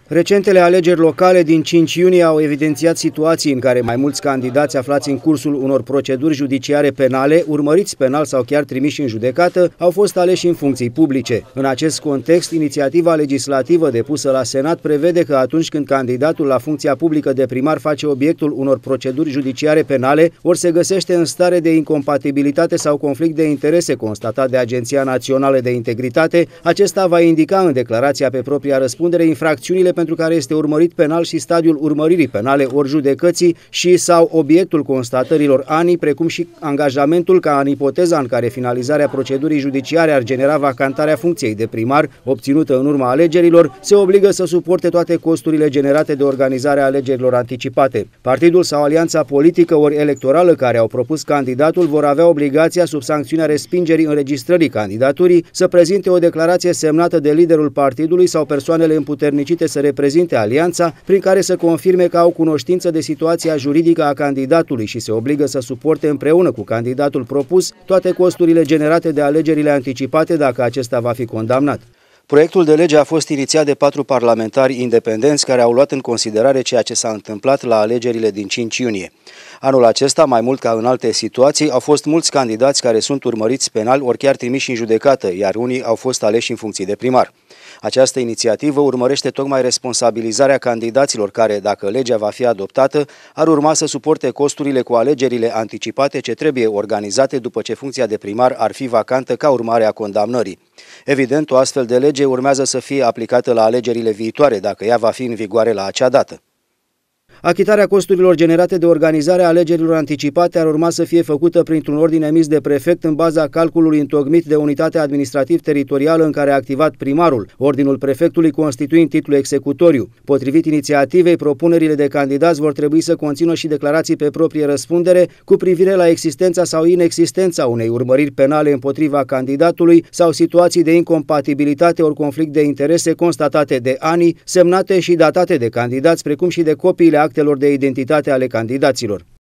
Recentele alegeri locale din 5 iunie au evidențiat situații în care mai mulți candidați aflați în cursul unor proceduri judiciare penale, urmăriți penal sau chiar trimiși în judecată, au fost aleși în funcții publice. În acest context, inițiativa legislativă depusă la Senat prevede că atunci când candidatul la funcția publică de primar face obiectul unor proceduri judiciare penale, ori se găsește în stare de incompatibilitate sau conflict de interese constatat de Agenția Națională de Integritate, acesta va indica în declarația pe propria răspundere infracțiunile pentru care este urmărit penal și stadiul urmăririi penale ori judecății și sau obiectul constatărilor ANI, precum și angajamentul ca în ipoteza în care finalizarea procedurii judiciare ar genera vacantarea funcției de primar obținută în urma alegerilor, se obligă să suporte toate costurile generate de organizarea alegerilor anticipate. Partidul sau alianța politică ori electorală care au propus candidatul vor avea obligația, sub sancțiunea respingerii înregistrării candidaturii, să prezinte o declarație semnată de liderul partidului sau persoanele împuternicite să reprezinte alianța, prin care să confirme că au cunoștință de situația juridică a candidatului și se obligă să suporte împreună cu candidatul propus toate costurile generate de alegerile anticipate dacă acesta va fi condamnat. Proiectul de lege a fost inițiat de 4 parlamentari independenți care au luat în considerare ceea ce s-a întâmplat la alegerile din 5 iunie. Anul acesta, mai mult ca în alte situații, au fost mulți candidați care sunt urmăriți penal ori chiar trimiși în judecată, iar unii au fost aleși în funcții de primar. Această inițiativă urmărește tocmai responsabilizarea candidaților care, dacă legea va fi adoptată, ar urma să suporte costurile cu alegerile anticipate ce trebuie organizate după ce funcția de primar ar fi vacantă ca urmare a condamnării. Evident, o astfel de lege urmează să fie aplicată la alegerile viitoare, dacă ea va fi în vigoare la acea dată. Achitarea costurilor generate de organizarea alegerilor anticipate ar urma să fie făcută printr-un ordin emis de prefect în baza calculului întocmit de unitatea administrativ-teritorială în care a activat primarul, ordinul prefectului constituind titlul executoriu. Potrivit inițiativei, propunerile de candidați vor trebui să conțină și declarații pe proprie răspundere cu privire la existența sau inexistența unei urmăriri penale împotriva candidatului sau situații de incompatibilitate ori conflict de interese constatate de ANI, semnate și datate de candidați, precum și de copiile actelor de identitate ale candidaților.